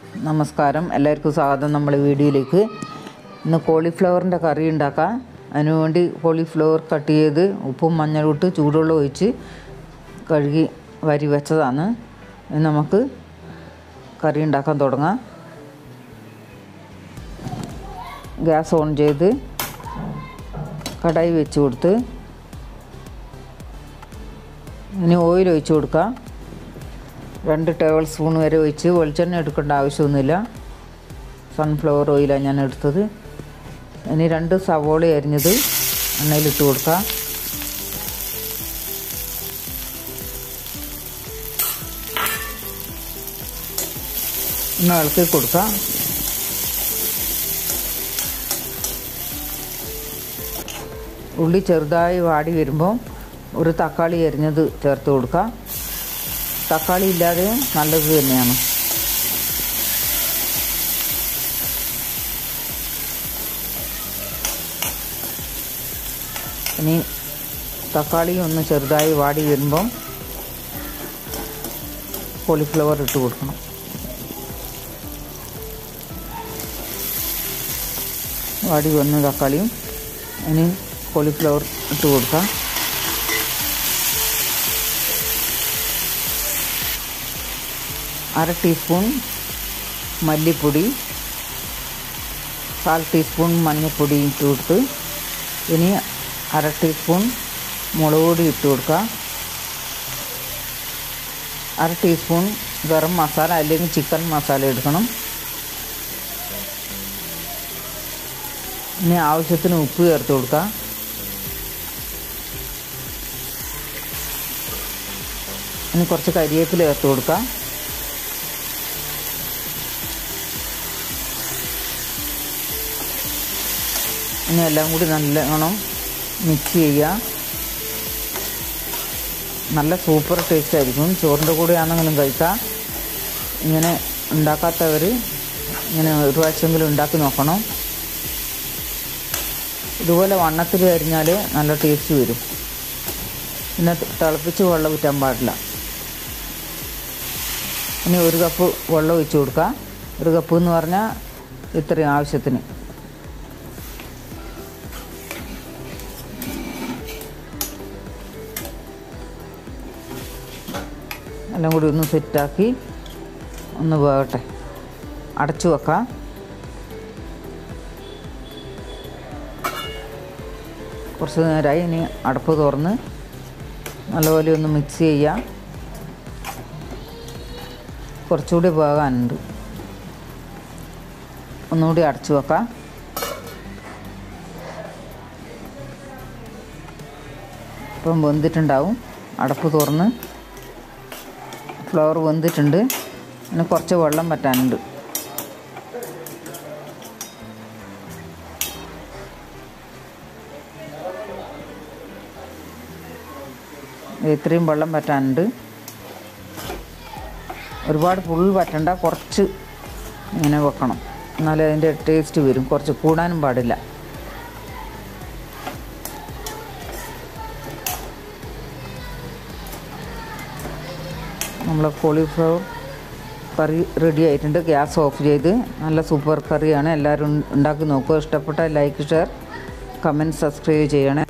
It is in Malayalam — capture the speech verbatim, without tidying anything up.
നമസ്കാരം, എല്ലാവർക്കും സ്വാഗതം നമ്മുടെ വീഡിയോയിലേക്ക്. ഇന്ന് കോളിഫ്ലവറിൻ്റെ കറി ഉണ്ടാക്കാം. അതിനുവേണ്ടി കോളിഫ്ലവർ കട്ട് ചെയ്ത് ഉപ്പും മഞ്ഞളും ഇട്ട് ചൂടുവെള്ളം ഒഴിച്ച് കഴുകി വരി വെച്ചതാണ്. ഇനി നമുക്ക് കറി ഉണ്ടാക്കാൻ തുടങ്ങാം. ഗ്യാസ് ഓൺ ചെയ്ത് കടായി വെച്ച് കൊടുത്ത് ഇനി ഓയിൽ ഒഴിച്ച് കൊടുക്കാം. രണ്ട് ടേബിൾ സ്പൂൺ വരെ ഒഴിച്ച്, വെളിച്ചെണ്ണ എടുക്കേണ്ട ആവശ്യമൊന്നുമില്ല. സൺഫ്ലവർ ഓയിലാണ് ഞാൻ എടുത്തത്. ഇനി രണ്ട് സവോള അരിഞ്ഞത് എണ്ണയിലിട്ട് കൊടുക്കാം. ഒന്ന് ഇളക്കി കൊടുക്കാം. ഉള്ളി ചെറുതായി വാടി വരുമ്പോൾ ഒരു തക്കാളി അരിഞ്ഞത് ചേർത്ത് കൊടുക്കാം. തക്കാളി ഇല്ലാതെ നല്ലത് തന്നെയാണ്. ഇനി തക്കാളി ഒന്ന് ചെറുതായി വാടി വരുമ്പം കോളിഫ്ലവർ ഇട്ട് കൊടുക്കണം. വാടി വന്ന് തക്കാളിയും ഇനി കോളിഫ്ലവർ ഇട്ട് കൊടുക്കാം. അര ടീസ്പൂൺ മല്ലിപ്പൊടി, കാൽ ടീസ്പൂൺ മഞ്ഞൾപ്പൊടി ഇട്ട് കൊടുത്ത് ഇനി അര ടീസ്പൂൺ മുളക് പൊടി ഇട്ട് കൊടുക്കുക. അര ടീസ്പൂൺ ഗരം മസാല അല്ലെങ്കിൽ ചിക്കൻ മസാല എടുക്കണം. ഇനി ആവശ്യത്തിന് ഉപ്പ് ചേർത്ത് കൊടുക്കുക. ഇനി കുറച്ച് കരിവേപ്പില ചേർത്ത് കൊടുക്കുക. ഇനി എല്ലാം കൂടി നല്ലോണം മിക്സ് ചെയ്യുക. നല്ല സൂപ്പർ ടേസ്റ്റ് ആയിരിക്കും. ചോറിൻ്റെ കൂടെ ആണെങ്കിലും കഴിക്കാം. ഇങ്ങനെ ഉണ്ടാക്കാത്തവർ ഇങ്ങനെ ഒരു പ്രാവശ്യമെങ്കിലും ഉണ്ടാക്കി നോക്കണം. ഇതുപോലെ വണ്ണത്തിൽ അരിഞ്ഞാൽ നല്ല ടേസ്റ്റ് വരും. പിന്നെ തിളപ്പിച്ച് വെള്ളം ഊറ്റാൻ പാടില്ല. ഇനി ഒരു കപ്പ് വെള്ളം ഒഴിച്ച് കൊടുക്കുക. ഒരു കപ്പ് എന്ന് പറഞ്ഞാൽ ഇത്രയും ആവശ്യത്തിന്. എല്ലാം കൂടി ഒന്ന് സെറ്റാക്കി ഒന്ന് വേകട്ടെ. അടച്ചു വെക്കാം. കുറച്ച് നേരമായി. ഇനി അടപ്പ് തുറന്ന് നല്ലപോലെ ഒന്ന് മിക്സ് ചെയ്യാം. കുറച്ചുകൂടി വേകാനുണ്ട്. ഒന്നുകൂടി അടച്ചു വെക്കാം. ഇപ്പം വെന്തിട്ടുണ്ടാവും. അടപ്പ് തുറന്ന് ഫ്ലവർ വെന്തിട്ടുണ്ട്. പിന്നെ കുറച്ച് വെള്ളം പറ്റാനുണ്ട്. ഇത്രയും വെള്ളം പറ്റാനുണ്ട്. ഒരുപാട് ഫുൾ പറ്റണ്ട, കുറച്ച് ഇങ്ങനെ വെക്കണം. എന്നാലേ അതിൻ്റെ ടേസ്റ്റ് വരും. കുറച്ച് കൂടാനും പാടില്ല. നമ്മളെ കോളിഫ്ലവർ കറി റെഡി ആയിട്ടുണ്ട്. ഗ്യാസ് ഓഫ് ചെയ്ത് നല്ല സൂപ്പർ കറിയാണ്. എല്ലാവരും ഉണ്ടാക്കി നോക്കുക. ഇഷ്ടപ്പെട്ടാൽ ലൈക്ക്, ഷെയർ, കമൻറ്റ്, സബ്സ്ക്രൈബ് ചെയ്യണേ.